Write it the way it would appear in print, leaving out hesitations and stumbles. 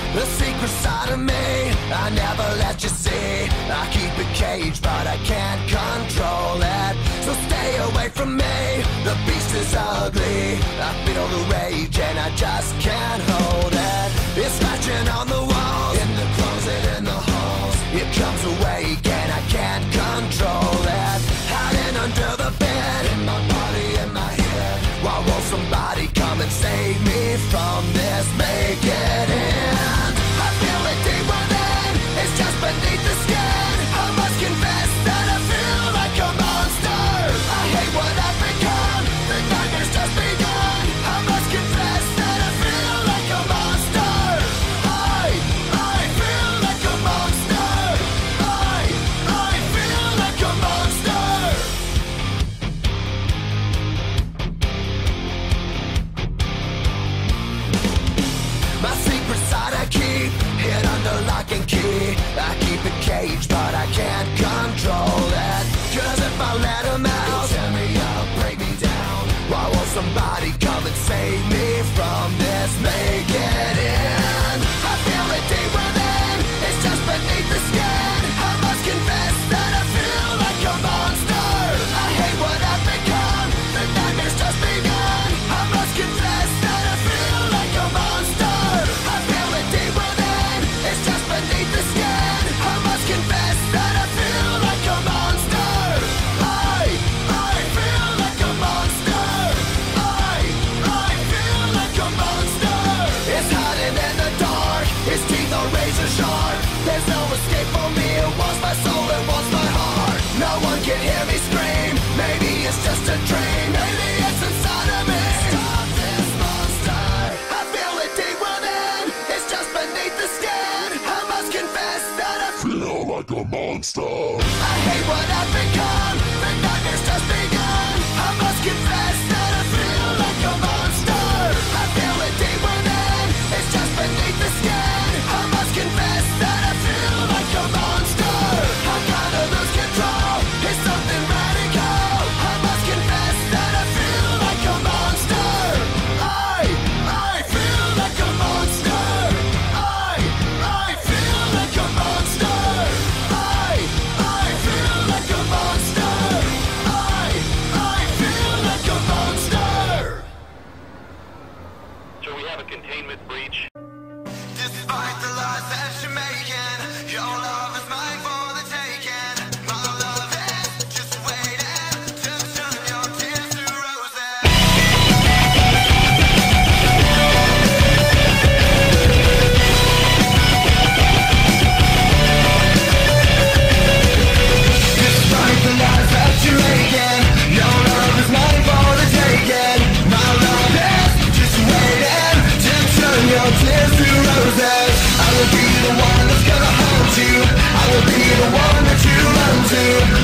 The secret side of me, I never let you see. I keep it caged, but I can't control it. So stay away from me, the beast is ugly. I feel the rage and I just can't hold it. It's scratching on the walls, in the closet, in the halls. It comes awake and I can't control it. Hiding under the bed, in my body, in my head. Why won't somebody come and save me from this? Make it end. I feel it deep within, it's just beneath the skin. I must confess that I feel like a monster. I hate what I've become, the nightmare's just begun. I must confess that I feel like a monster. I feel like a monster. I feel like a monster. My secret side I keep hid under lock and key. I keep it caged, but I can't control it. Cause if I let him out, he'll tear me up, break me down. Why won't somebody come and save me from this? Make it end. I feel it deep within, it's just beneath the skin. I must confess that I feel like a monster. I hate what I've become, the nightmare's just begun. I must confess that I feel like a monster. I feel it deep within, it's just beneath the skin. I must confess that I feel like a monster. I feel like a monster. I feel like a monster. It's hiding in the dark, its teeth are razor sharp. There's no escape for me, it wants my soul, it wants my heart. No one can hear me scream, maybe it's just a dream. Maybe it's inside of me. Stop this monster. I feel it deep within, it's just beneath the skin. I must confess that I feel like a monster. I hate what I've become, the nightmare's just begun. I must confess that I feel like a monster. I feel it deep within, it's just beneath the skin. I must confess that I feel like a monster. I gotta lose control, it's something radical. I must confess that I feel like a monster. I feel like a monster. I feel like a monster. I feel like a monster. I feel like a monster. So we have a containment breach. Despite the lies that you're making, your love is mine for the taking. My love is just waiting to turn your tears to roses. Despite the lies that you're making, your love is mine for the taking. My love is just waiting to turn your tears to roses. I will be the one that's gonna hold you. I will be the one that you run to.